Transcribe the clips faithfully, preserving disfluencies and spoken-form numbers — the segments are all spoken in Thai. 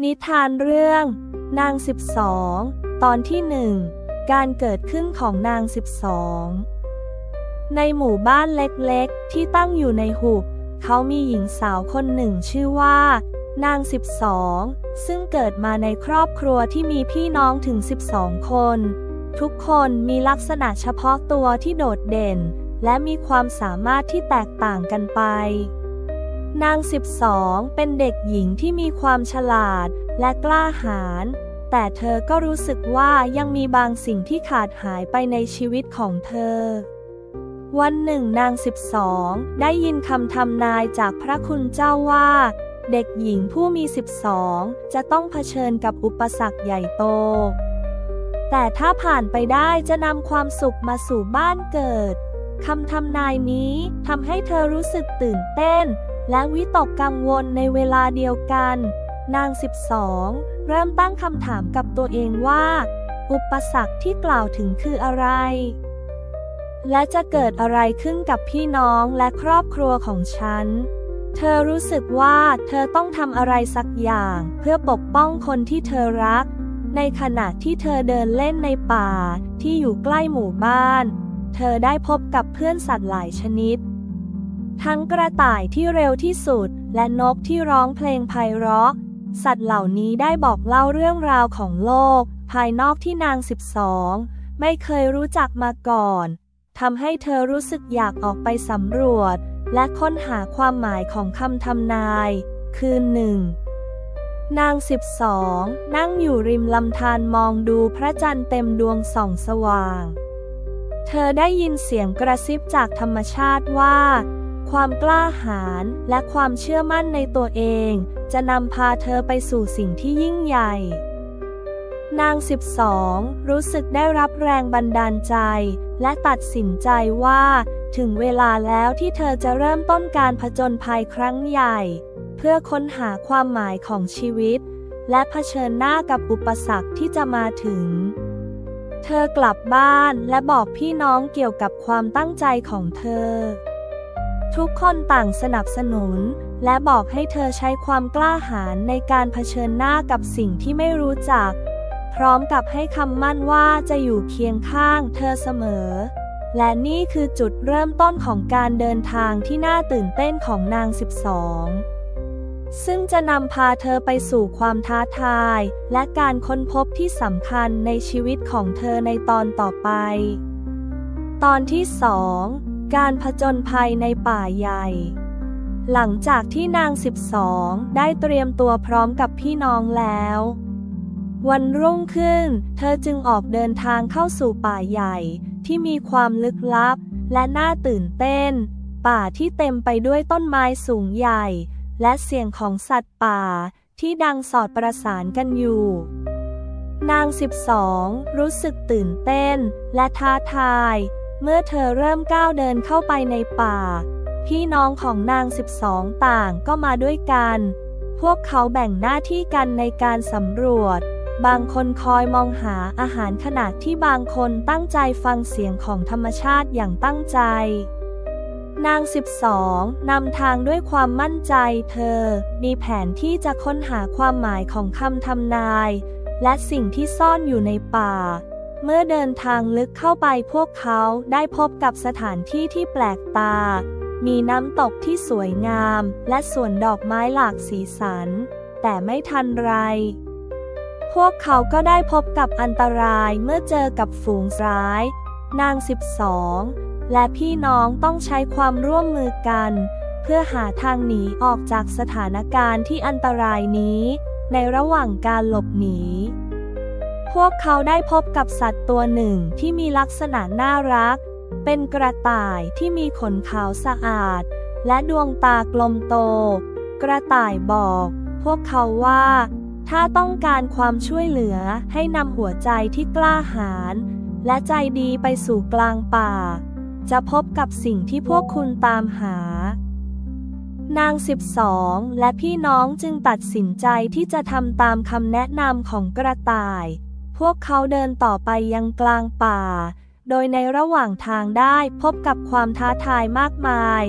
นิทานเรื่องนางสิบสองตอนที่หนึ่งการเกิดขึ้นของนางสิบสองในหมู่บ้านเล็กๆที่ตั้งอยู่ในหุบเขามีหญิงสาวคนหนึ่งชื่อว่านางสิบสองซึ่งเกิดมาในครอบครัวที่มีพี่น้องถึงสิบสองคนทุกคนมีลักษณะเฉพาะตัวที่โดดเด่นและมีความสามารถที่แตกต่างกันไปนางสิบสองเป็นเด็กหญิงที่มีความฉลาดและกล้าหาญแต่เธอก็รู้สึกว่ายังมีบางสิ่งที่ขาดหายไปในชีวิตของเธอวันหนึ่งนางสิบสองได้ยินคำทำนายจากพระคุณเจ้าว่าเด็กหญิงผู้มีสิบสองจะต้องเผชิญกับอุปสรรคใหญ่โตแต่ถ้าผ่านไปได้จะนำความสุขมาสู่บ้านเกิดคำทำนายนี้ทำให้เธอรู้สึกตื่นเต้นและวิตกกังวลในเวลาเดียวกันนางสิบสองเริ่มตั้งคำถามกับตัวเองว่าอุปสรรคที่กล่าวถึงคืออะไรและจะเกิดอะไรขึ้นกับพี่น้องและครอบครัวของฉันเธอรู้สึกว่าเธอต้องทำอะไรสักอย่างเพื่อปกป้องคนที่เธอรักในขณะที่เธอเดินเล่นในป่าที่อยู่ใกล้หมู่บ้านเธอได้พบกับเพื่อนสัตว์หลายชนิดทั้งกระต่ายที่เร็วที่สุดและนกที่ร้องเพลงไพเราะสัตว์เหล่านี้ได้บอกเล่าเรื่องราวของโลกภายนอกที่นางสิบสองไม่เคยรู้จักมาก่อนทำให้เธอรู้สึกอยากออกไปสำรวจและค้นหาความหมายของคำทำนายคืนหนึ่งนางสิบสองนั่งอยู่ริมลำธารมองดูพระจันทร์เต็มดวงส่องสว่างเธอได้ยินเสียงกระซิบจากธรรมชาติว่าความกล้าหาญและความเชื่อมั่นในตัวเองจะนำพาเธอไปสู่สิ่งที่ยิ่งใหญ่นางสิบสองรู้สึกได้รับแรงบันดาลใจและตัดสินใจว่าถึงเวลาแล้วที่เธอจะเริ่มต้นการผจญภัยครั้งใหญ่เพื่อค้นหาความหมายของชีวิตและเผชิญหน้ากับอุปสรรคที่จะมาถึงเธอกลับบ้านและบอกพี่น้องเกี่ยวกับความตั้งใจของเธอทุกคนต่างสนับสนุนและบอกให้เธอใช้ความกล้าหาญในการเผชิญหน้ากับสิ่งที่ไม่รู้จักพร้อมกับให้คำมั่นว่าจะอยู่เคียงข้างเธอเสมอและนี่คือจุดเริ่มต้นของการเดินทางที่น่าตื่นเต้นของนางสิบสองซึ่งจะนำพาเธอไปสู่ความท้าทายและการค้นพบที่สำคัญในชีวิตของเธอในตอนต่อไปตอนที่สองการผจญภัยในป่าใหญ่หลังจากที่นางสิบสองได้เตรียมตัวพร้อมกับพี่น้องแล้ววันรุ่งขึ้นเธอจึงออกเดินทางเข้าสู่ป่าใหญ่ที่มีความลึกลับและน่าตื่นเต้นป่าที่เต็มไปด้วยต้นไม้สูงใหญ่และเสียงของสัตว์ป่าที่ดังสอดประสานกันอยู่นางสิบสองรู้สึกตื่นเต้นและท้าทายเมื่อเธอเริ่มก้าวเดินเข้าไปในป่าพี่น้องของนางสิบสองต่างก็มาด้วยกันพวกเขาแบ่งหน้าที่กันในการสำรวจบางคนคอยมองหาอาหารขณะที่บางคนตั้งใจฟังเสียงของธรรมชาติอย่างตั้งใจนางสิบสองนำทางด้วยความมั่นใจเธอมีแผนที่จะค้นหาความหมายของคำทำนายและสิ่งที่ซ่อนอยู่ในป่าเมื่อเดินทางลึกเข้าไปพวกเขาได้พบกับสถานที่ที่แปลกตามีน้ำตกที่สวยงามและสวนดอกไม้หลากสีสันแต่ไม่ทันไรพวกเขาก็ได้พบกับอันตรายเมื่อเจอกับฝูงร้ายนางสิบสองและพี่น้องต้องใช้ความร่วมมือกันเพื่อหาทางหนีออกจากสถานการณ์ที่อันตรายนี้ในระหว่างการหลบหนีพวกเขาได้พบกับสัตว์ตัวหนึ่งที่มีลักษณะน่ารักเป็นกระต่ายที่มีขนขาวสะอาดและดวงตากลมโตกระต่ายบอกพวกเขาว่าถ้าต้องการความช่วยเหลือให้นำหัวใจที่กล้าหาญและใจดีไปสู่กลางป่าจะพบกับสิ่งที่พวกคุณตามหานางสิบสองและพี่น้องจึงตัดสินใจที่จะทำตามคำแนะนำของกระต่ายพวกเขาเดินต่อไปยังกลางป่าโดยในระหว่างทางได้พบกับความท้าทายมากมาย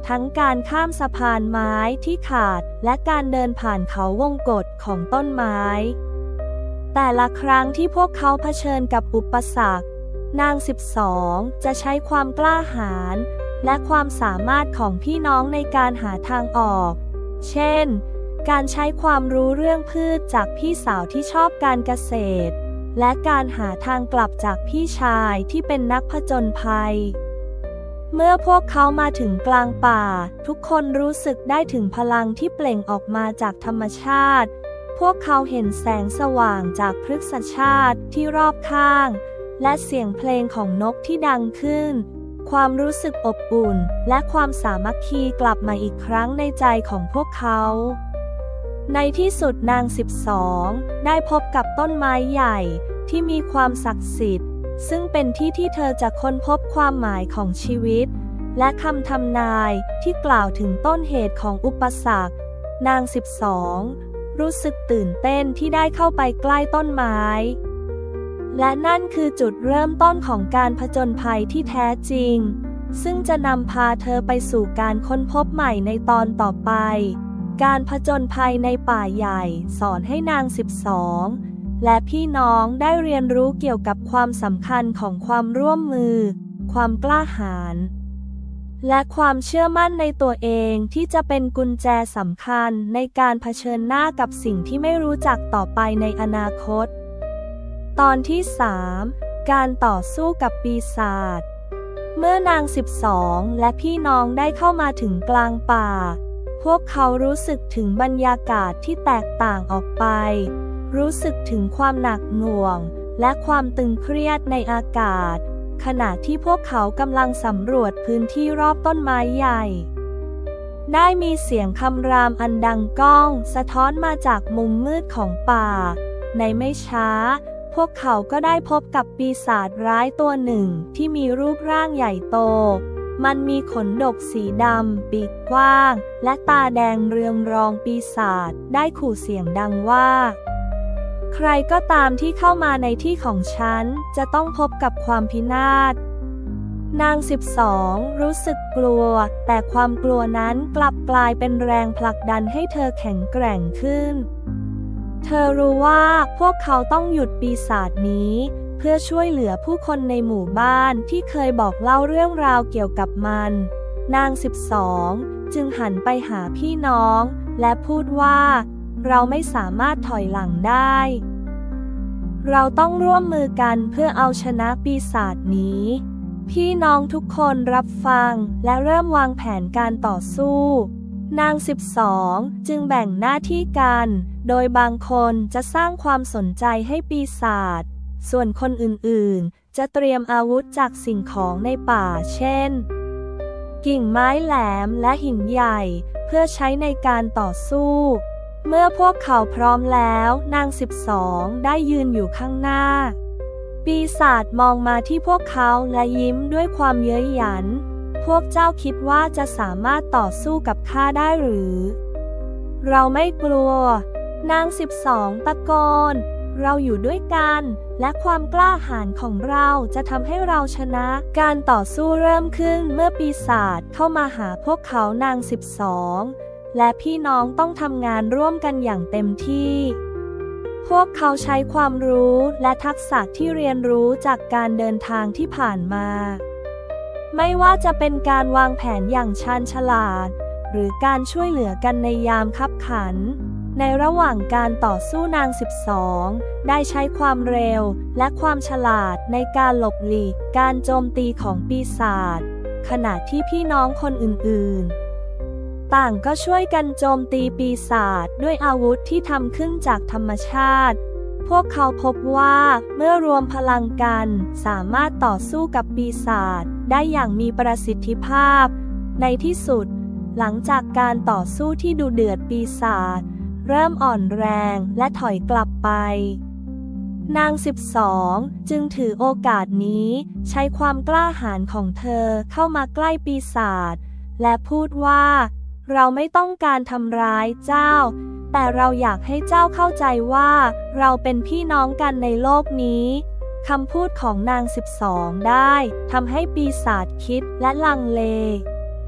ทั้งการข้ามสะพานไม้ที่ขาดและการเดินผ่านเขาวงกตของต้นไม้แต่ละครั้งที่พวกเขาเผชิญกับอุปสรรคนางสิบสองจะใช้ความกล้าหาญและความสามารถของพี่น้องในการหาทางออกเช่นการใช้ความรู้เรื่องพืชจากพี่สาวที่ชอบการเกษตรและการหาทางกลับจากพี่ชายที่เป็นนักผจญภัยเมื่อพวกเขามาถึงกลางป่าทุกคนรู้สึกได้ถึงพลังที่เปล่งออกมาจากธรรมชาติพวกเขาเห็นแสงสว่างจากพฤกษชาติที่รอบข้างและเสียงเพลงของนกที่ดังขึ้นความรู้สึกอบอุ่นและความสามัคคีกลับมาอีกครั้งในใจของพวกเขาในที่สุดนางสิบสองได้พบกับต้นไม้ใหญ่ที่มีความศักดิ์สิทธิ์ซึ่งเป็นที่ที่เธอจะค้นพบความหมายของชีวิตและคำทำนายที่กล่าวถึงต้นเหตุของอุปสรรคนางสิบสองรู้สึกตื่นเต้นที่ได้เข้าไปใกล้ต้นไม้และนั่นคือจุดเริ่มต้นของการผจญภัยที่แท้จริงซึ่งจะนำพาเธอไปสู่การค้นพบใหม่ในตอนต่อไปการผจญภัยในป่าใหญ่สอนให้นางสิบสองและพี่น้องได้เรียนรู้เกี่ยวกับความสำคัญของความร่วมมือความกล้าหาญและความเชื่อมั่นในตัวเองที่จะเป็นกุญแจสำคัญในการเผชิญหน้ากับสิ่งที่ไม่รู้จักต่อไปในอนาคตตอนที่สามการต่อสู้กับปีศาจเมื่อนางสิบสองและพี่น้องได้เข้ามาถึงกลางป่าพวกเขารู้สึกถึงบรรยากาศที่แตกต่างออกไปรู้สึกถึงความหนักหน่วงและความตึงเครียดในอากาศขณะที่พวกเขากำลังสำรวจพื้นที่รอบต้นไม้ใหญ่ได้มีเสียงคำรามอันดังก้องสะท้อนมาจากมุมมืดของป่าในไม่ช้าพวกเขาก็ได้พบกับปีศาจร้ายตัวหนึ่งที่มีรูปร่างใหญ่โตมันมีขนดกสีดำปีกกว้างและตาแดงเรืองรองปีศาจได้ขู่เสียงดังว่าใครก็ตามที่เข้ามาในที่ของฉันจะต้องพบกับความพินาศนางสิบสองรู้สึกกลัวแต่ความกลัวนั้นกลับกลายเป็นแรงผลักดันให้เธอแข็งแกร่งขึ้นเธอรู้ว่าพวกเขาต้องหยุดปีศาจนี้เพื่อช่วยเหลือผู้คนในหมู่บ้านที่เคยบอกเล่าเรื่องราวเกี่ยวกับมันนางสิบสองจึงหันไปหาพี่น้องและพูดว่าเราไม่สามารถถอยหลังได้เราต้องร่วมมือกันเพื่อเอาชนะปีศาจนี้พี่น้องทุกคนรับฟังและเริ่มวางแผนการต่อสู้นางสิบสองจึงแบ่งหน้าที่กันโดยบางคนจะสร้างความสนใจให้ปีศาจส่วนคนอื่นๆจะเตรียมอาวุธจากสิ่งของในป่าเช่นกิ่งไม้แหลมและหินใหญ่เพื่อใช้ในการต่อสู้เมื่อพวกเขาพร้อมแล้วนางสิบสองได้ยืนอยู่ข้างหน้าปีศาจมองมาที่พวกเขาและยิ้มด้วยความเย้ยหยันพวกเจ้าคิดว่าจะสามารถต่อสู้กับข้าได้หรือเราไม่กลัวนางสิบสองตะโกนเราอยู่ด้วยกันและความกล้าหาญของเราจะทำให้เราชนะการต่อสู้เริ่มขึ้นเมื่อปีศาจเข้ามาหาพวกเขานางสิบสองและพี่น้องต้องทำงานร่วมกันอย่างเต็มที่พวกเขาใช้ความรู้และทักษะที่เรียนรู้จากการเดินทางที่ผ่านมาไม่ว่าจะเป็นการวางแผนอย่างชาญฉลาดหรือการช่วยเหลือกันในยามคับขันในระหว่างการต่อสู้นางสิบสองได้ใช้ความเร็วและความฉลาดในการหลบหลีกการโจมตีของปีศาจขณะที่พี่น้องคนอื่นๆต่างก็ช่วยกันโจมตีปีศาจด้วยอาวุธที่ทำขึ้นจากธรรมชาติพวกเขาพบว่าเมื่อรวมพลังกันสามารถต่อสู้กับปีศาจได้อย่างมีประสิทธิภาพในที่สุดหลังจากการต่อสู้ที่ดุเดือดปีศาจเริ่มอ่อนแรงและถอยกลับไปนางสิบสองจึงถือโอกาสนี้ใช้ความกล้าหาญของเธอเข้ามาใกล้ปีศาจและพูดว่าเราไม่ต้องการทำร้ายเจ้าแต่เราอยากให้เจ้าเข้าใจว่าเราเป็นพี่น้องกันในโลกนี้คำพูดของนางสิบสองได้ทำให้ปีศาจคิดและลังเล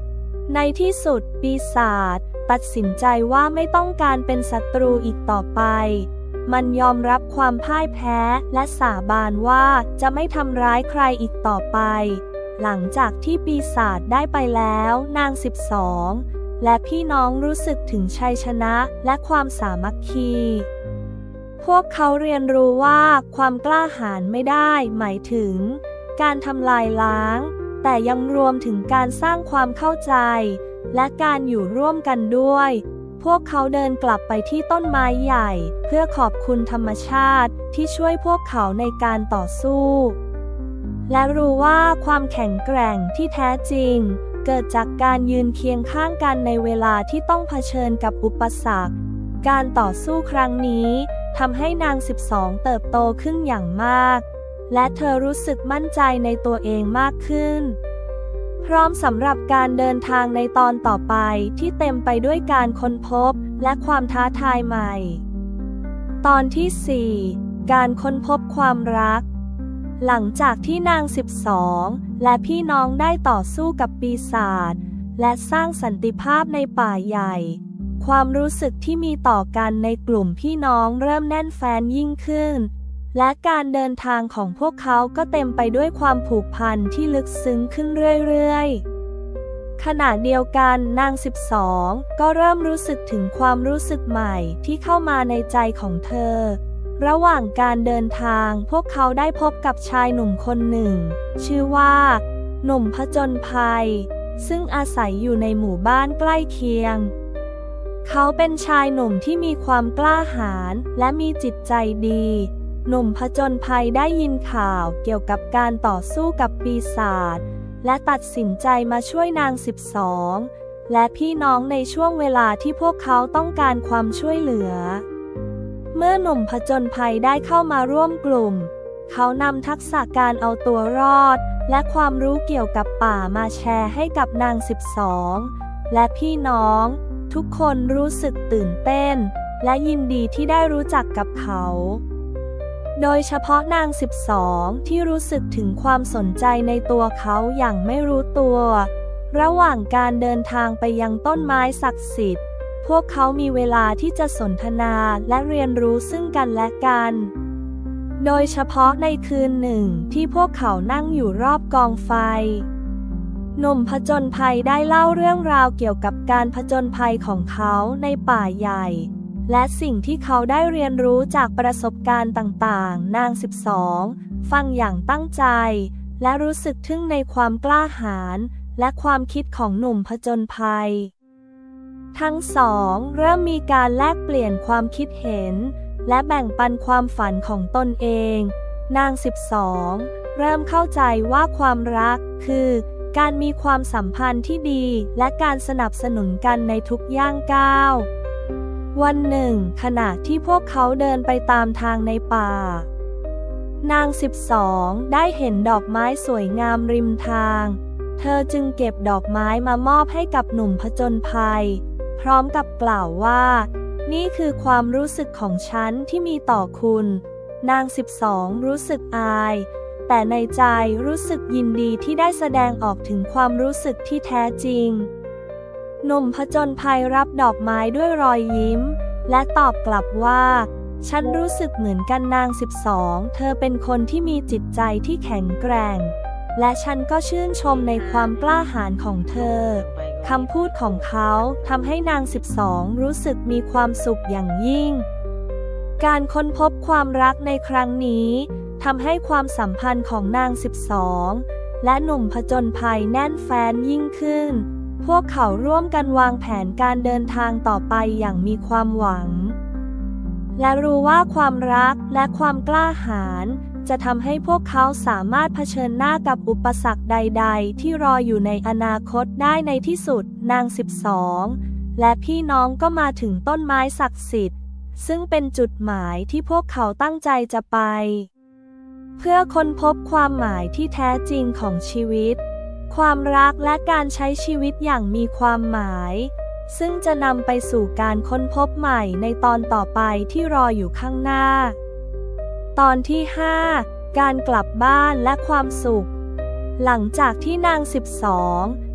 ในที่สุดปีศาจตัดสินใจว่าไม่ต้องการเป็นศัตรูอีกต่อไปมันยอมรับความพ่ายแพ้และสาบานว่าจะไม่ทำร้ายใครอีกต่อไปหลังจากที่ปีศาจได้ไปแล้วนางสิบสองและพี่น้องรู้สึกถึงชัยชนะและความสามัคคีพวกเขาเรียนรู้ว่าความกล้าหาญไม่ได้หมายถึงการทำลายล้างแต่ยังรวมถึงการสร้างความเข้าใจและการอยู่ร่วมกันด้วยพวกเขาเดินกลับไปที่ต้นไม้ใหญ่เพื่อขอบคุณธรรมชาติที่ช่วยพวกเขาในการต่อสู้และรู้ว่าความแข็งแกร่งที่แท้จริงเกิดจากการยืนเคียงข้างกันในเวลาที่ต้องเผชิญกับอุปสรรคการต่อสู้ครั้งนี้ทำให้นางสิบสองเติบโตขึ้นอย่างมากและเธอรู้สึกมั่นใจในตัวเองมากขึ้นพร้อมสำหรับการเดินทางในตอนต่อไปที่เต็มไปด้วยการค้นพบและความท้าทายใหม่ตอนที่สี่การค้นพบความรักหลังจากที่นางสิบสองและพี่น้องได้ต่อสู้กับปีศาจและสร้างสันติภาพในป่าใหญ่ความรู้สึกที่มีต่อกันในกลุ่มพี่น้องเริ่มแน่นแฟ้นยิ่งขึ้นและการเดินทางของพวกเขาก็เต็มไปด้วยความผูกพันที่ลึกซึ้งขึ้นเรื่อยๆขณะเดียวกันนางสิบสองก็เริ่มรู้สึกถึงความรู้สึกใหม่ที่เข้ามาในใจของเธอระหว่างการเดินทางพวกเขาได้พบกับชายหนุ่มคนหนึ่งชื่อว่าหนุ่มผจญภัยซึ่งอาศัยอยู่ในหมู่บ้านใกล้เคียงเขาเป็นชายหนุ่มที่มีความกล้าหาญและมีจิตใจดีหนุ่มผจญภัยได้ยินข่าวเกี่ยวกับการต่อสู้กับปีศาจและตัดสินใจมาช่วยนางสิบสองและพี่น้องในช่วงเวลาที่พวกเขาต้องการความช่วยเหลือเมื่อหนุ่มผจญภัยได้เข้ามาร่วมกลุ่มเขานำทักษะการเอาตัวรอดและความรู้เกี่ยวกับป่ามาแชร์ให้กับนางสิบสองและพี่น้องทุกคนรู้สึกตื่นเต้นและยินดีที่ได้รู้จักกับเขาโดยเฉพาะนางสิบสองที่รู้สึกถึงความสนใจในตัวเขาอย่างไม่รู้ตัวระหว่างการเดินทางไปยังต้นไม้ศักดิ์สิทธิ์พวกเขามีเวลาที่จะสนทนาและเรียนรู้ซึ่งกันและกันโดยเฉพาะในคืนหนึ่งที่พวกเขานั่งอยู่รอบกองไฟหนุ่มผจญภัยได้เล่าเรื่องราวเกี่ยวกับการผจญภัยของเขาในป่าใหญ่และสิ่งที่เขาได้เรียนรู้จากประสบการณ์ต่างๆนางสิบสองฟังอย่างตั้งใจและรู้สึกทึ่งในความกล้าหาญและความคิดของหนุ่มผจญภัยทั้งสองเริ่มมีการแลกเปลี่ยนความคิดเห็นและแบ่งปันความฝันของตนเองนางสิบสองเริ่มเข้าใจว่าความรักคือการมีความสัมพันธ์ที่ดีและการสนับสนุนกันในทุกย่างก้าววันหนึ่งขณะที่พวกเขาเดินไปตามทางในป่านางสิบสองได้เห็นดอกไม้สวยงามริมทางเธอจึงเก็บดอกไม้มามอบให้กับหนุ่มผจญภัยพร้อมกับกล่าวว่านี่คือความรู้สึกของฉันที่มีต่อคุณนางสิบสองรู้สึกอายแต่ในใจรู้สึกยินดีที่ได้แสดงออกถึงความรู้สึกที่แท้จริงหนุ่มผจญภัยรับดอกไม้ด้วยรอยยิ้มและตอบกลับว่าฉันรู้สึกเหมือนกันนางสิบสองเธอเป็นคนที่มีจิตใจที่แข็งแกร่งและฉันก็ชื่นชมในความกล้าหาญของเธอคำพูดของเขาทำให้นางสิบสองรู้สึกมีความสุขอย่างยิ่งการค้นพบความรักในครั้งนี้ทำให้ความสัมพันธ์ของนางสิบสองและหนุ่มผจญภัยแน่นแฟ้นยิ่งขึ้นพวกเขาร่วมกันวางแผนการเดินทางต่อไปอย่างมีความหวังและรู้ว่าความรักและความกล้าหาญจะทำให้พวกเขาสามารถเผชิญหน้ากับอุปสรรคใดๆที่รออยู่ในอนาคตได้ในที่สุดนางสิบสองและพี่น้องก็มาถึงต้นไม้ศักดิ์สิทธิ์ซึ่งเป็นจุดหมายที่พวกเขาตั้งใจจะไปเพื่อค้นพบความหมายที่แท้จริงของชีวิตความรักและการใช้ชีวิตอย่างมีความหมายซึ่งจะนำไปสู่การค้นพบใหม่ในตอนต่อไปที่รออยู่ข้างหน้าตอนที่ห้าการกลับบ้านและความสุขหลังจากที่นางสิบสอง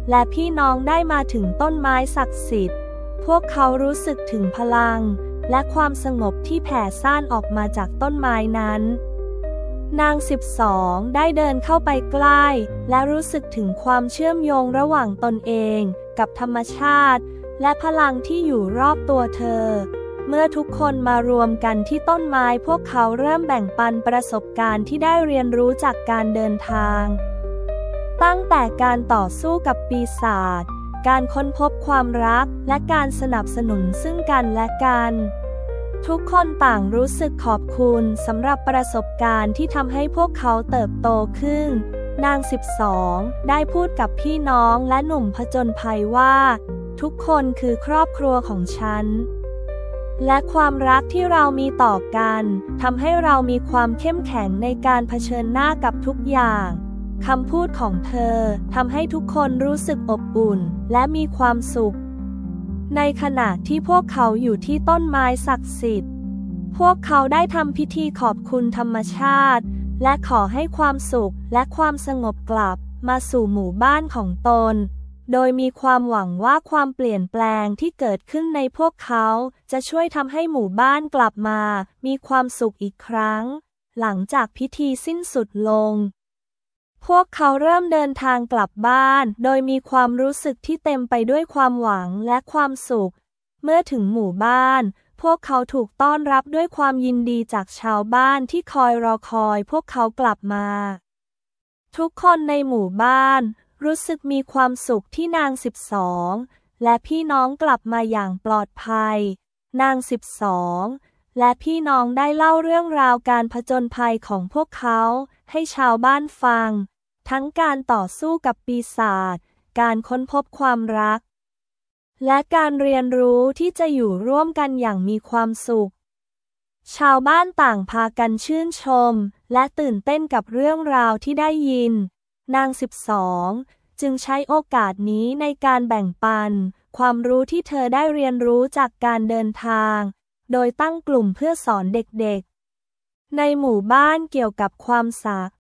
และพี่น้องได้มาถึงต้นไม้ศักดิ์สิทธิ์พวกเขารู้สึกถึงพลังและความสงบที่แผ่ซ่านออกมาจากต้นไม้นั้นนางสิบสองได้เดินเข้าไปใกล้และรู้สึกถึงความเชื่อมโยงระหว่างตนเองกับธรรมชาติและพลังที่อยู่รอบตัวเธอเมื่อทุกคนมารวมกันที่ต้นไม้พวกเขาเริ่มแบ่งปันประสบการณ์ที่ได้เรียนรู้จากการเดินทางตั้งแต่การต่อสู้กับปีศาจการค้นพบความรักและการสนับสนุนซึ่งกันและกันทุกคนต่างรู้สึกขอบคุณสำหรับประสบการณ์ที่ทำให้พวกเขาเติบโตขึ้นนางสิบสองได้พูดกับพี่น้องและหนุ่มผจญภัยว่าทุกคนคือครอบครัวของฉันและความรักที่เรามีต่อกันทำให้เรามีความเข้มแข็งในการเผชิญหน้ากับทุกอย่างคำพูดของเธอทำให้ทุกคนรู้สึกอบอุ่นและมีความสุขในขณะที่พวกเขาอยู่ที่ต้นไม้ศักดิ์สิทธิ์พวกเขาได้ทำพิธีขอบคุณธรรมชาติและขอให้ความสุขและความสงบกลับมาสู่หมู่บ้านของตนโดยมีความหวังว่าความเปลี่ยนแปลงที่เกิดขึ้นในพวกเขาจะช่วยทำให้หมู่บ้านกลับมามีความสุขอีกครั้งหลังจากพิธีสิ้นสุดลงพวกเขาเริ่มเดินทางกลับบ้านโดยมีความรู้สึกที่เต็มไปด้วยความหวังและความสุขเมื่อถึงหมู่บ้านพวกเขาถูกต้อนรับด้วยความยินดีจากชาวบ้านที่คอยรอคอยพวกเขากลับมาทุกคนในหมู่บ้านรู้สึกมีความสุขที่นางสิบสองและพี่น้องกลับมาอย่างปลอดภัยนางสิบสองและพี่น้องได้เล่าเรื่องราวการผจญภัยของพวกเขาให้ชาวบ้านฟังทั้งการต่อสู้กับปีศาจการค้นพบความรักและการเรียนรู้ที่จะอยู่ร่วมกันอย่างมีความสุขชาวบ้านต่างพากันชื่นชมและตื่นเต้นกับเรื่องราวที่ได้ยินนางสิบสองจึงใช้โอกาสนี้ในการแบ่งปันความรู้ที่เธอได้เรียนรู้จากการเดินทางโดยตั้งกลุ่มเพื่อสอนเด็กๆในหมู่บ้านเกี่ยวกับความสัก